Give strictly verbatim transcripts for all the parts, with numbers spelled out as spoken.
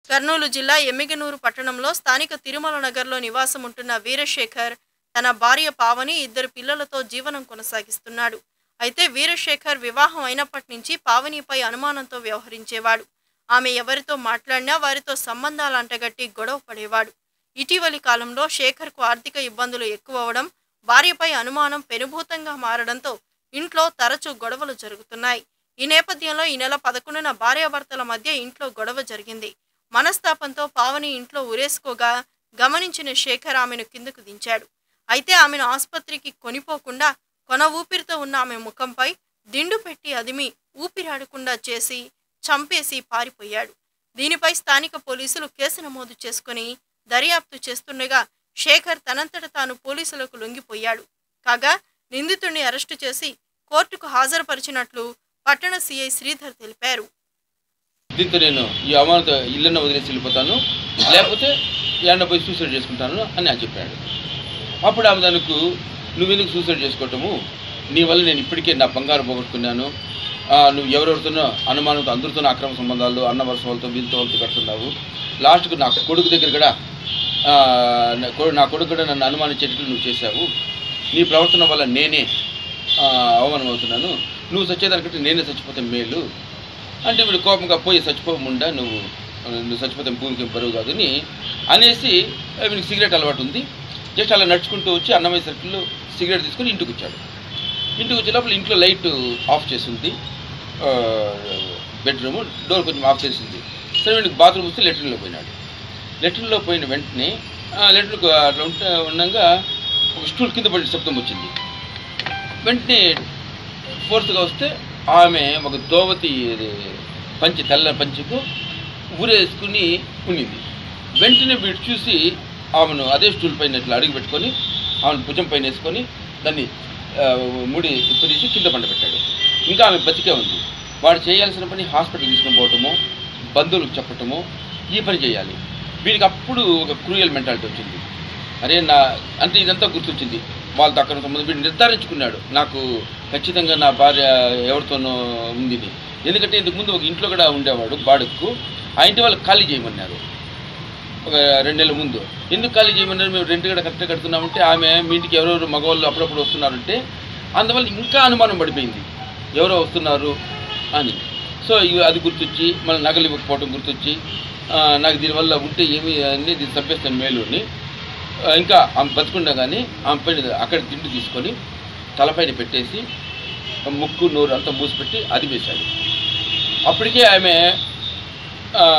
కర్నూలు జిల్లా ఎమ్మిగనూరు పట్టణంలో స్థానిక తిరుమల నగర్లో నివాసం ఉంటున్న వీరశేఖర్ తన భార్య పావని ఇద్దరు పిల్లలతో జీవనం కొనసాగిస్తున్నాడు. అయితే వీరశేఖర్ వివాహం అయినప్పటి నుంచి పావనిపై అనుమానంతో వ్యవహరించేవాడు. ఆమె ఎవరితో మాట్లాడినా వారితో సంబంధాలు అంటగట్టి గొడవ పడేవాడు. ఇటీవలి కాలంలో శేఖర్కు ఆర్థిక ఇబ్బందులు ఎక్కువవడం, భార్యపై అనుమానం పెనుభూతంగా మారడంతో ఇంట్లో తరచూ గొడవలు జరుగుతున్నాయి. ఈ నేపథ్యంలో ఈ నెల పదకొండున భార్యాభర్తల మధ్య ఇంట్లో గొడవ జరిగింది. మనస్తాపంతో పావని ఇంట్లో ఉరేసుకోగా గమనించిన శేఖర్ ఆమెను కిందకు దించాడు. అయితే ఆమెను ఆసుపత్రికి కొనిపోకుండా కొన ఊపిరితో ఉన్న ఆమె ముఖంపై దిండు పెట్టి అదిమి ఊపిరాడకుండా చేసి చంపేసి పారిపోయాడు. దీనిపై స్థానిక పోలీసులు కేసు నమోదు చేసుకుని దర్యాప్తు చేస్తుండగా శేఖర్ తనంతట తాను పోలీసులకు లొంగిపోయాడు. కాగా నిందితుడిని అరెస్టు చేసి కోర్టుకు హాజరుపరిచినట్లు పట్టణ సీఐ శ్రీధర్ తెలిపారు. దీంతో నేను ఈ అమానత ఇళ్ళన్న వదిలేసి వెళ్ళిపోతాను, లేకపోతే ఎండ పోయి సూసైడ్ చేసుకుంటాను అని ఆయన చెప్పాడు. అప్పుడు ఆమె దానికి నువ్వెందుకు సూసైడ్ చేసుకోవటము, నీ వల్ల నేను ఇప్పటికే నా బంగారు పోగొట్టుకున్నాను, నువ్వు ఎవరెవరితోనో అనుమానంతో అందరితోనో అక్రమ సంబంధాలు అన్న వరుస వాళ్ళతో వీళ్ళతో వాళ్ళతో కడుతున్నావు, లాస్ట్కు నా కొడుకు దగ్గర కూడా నా కొడుకు కూడా నన్ను అనుమానించేటట్లు నువ్వు చేశావు, నీ ప్రవర్తన వల్ల నేనే అవమానం అవుతున్నాను, నువ్వు చచ్చేదానికంటే నేనే చచ్చిపోతే మేలు అంటే వీడు కోపంగా పోయి చచ్చిపోకుండా నువ్వు నువ్వు చచ్చిపోతే భూమికి బరువు కాదు అని అనేసి వీడికి సిగరెట్ అలవాటు ఉంది. జస్ట్ అలా నడుచుకుంటూ వచ్చి అన్నమయ్య సర్కిల్లో సిగరెట్ తీసుకొని ఇంటికి వచ్చాడు. ఇంటికి వచ్చే లోపల ఇంట్లో లైట్ ఆఫ్ చేసింది, బెడ్రూమ్ డోర్ కొంచెం ఆఫ్ చేసింది. సరే వీడికి బాత్రూమ్ వస్తే లెట్రిన్లో పోయినాడు. లెట్రిన్లో పోయిన వెంటనే లెట్రిన్కు అట్లా ఉంటే ఉండగా ఒక స్టూల్ కింద పడి శబ్దం వచ్చింది. వెంటనే ఫోర్స్గా వస్తే ఆమె ఒక దోవతి పంచి తెల్ల పంచికు ఊరేసుకుని ఉన్నింది. వెంటనే వీడు చూసి ఆమెను అదే స్టూల్ పైన ఇట్లా అడుగు పెట్టుకొని ఆమెను భుజం పైన వేసుకొని దాన్ని ముడి ఇప్పటిసి కింద పండబెట్టాడు. ఇంకా ఆమె బతికే ఉంది. వాడు చేయాల్సిన పని హాస్పిటల్ తీసుకుని పోవటము, బంధువులకు చెప్పటము, ఈ పని చేయాలి. వీడికి అప్పుడు ఒక క్రూయల్ మెంటాలిటీ వచ్చింది. అరే నా అంటే ఇదంతా గుర్తొచ్చింది. వాళ్ళతో అక్కడ సంబంధం వీడు నిర్ధారించుకున్నాడు, నాకు ఖచ్చితంగా నా భార్య ఎవరితోనో ఉంది. ఎందుకంటే ఇంతకుముందు ఒక ఇంట్లో కూడా ఉండేవాడు బాడుకు, ఆ ఇంటి వాళ్ళు ఖాళీ చేయమన్నారు ఒక రెండు నెలల ముందు. ఎందుకు ఖాళీ చేయమన్నారు, మేము రెంట్ కూడా కరెక్ట్గా కడుతున్నామంటే ఆమె మీ ఇంటికి ఎవరెవరు మగవాళ్ళు అప్పుడప్పుడు వస్తున్నారంటే అందువల్ల ఇంకా అనుమానం పడిపోయింది ఎవరో వస్తున్నారు అని. సో అది గుర్తొచ్చి మళ్ళీ నగలు ఇవ్వకపోవడం గుర్తొచ్చి నాకు దీనివల్ల ఉంటే ఏమి అని దీన్ని చంపేస్తాను మేలు అని ఇంకా ఆమె బతుకుండా కానీ ఆమె పైన అక్కడ తిండి తీసుకొని తలపైన పెట్టేసి ముక్కు నోరు అంతా మూసిపెట్టి అది వేశాడు. అప్పటికే ఆమె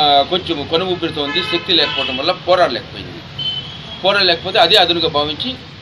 కొంచెం కొన ఊపిరితో ఉంది, శక్తి లేకపోవడం వల్ల పోరాడలేకపోయింది. పోరాడలేకపోతే అదే అదునుగా భావించి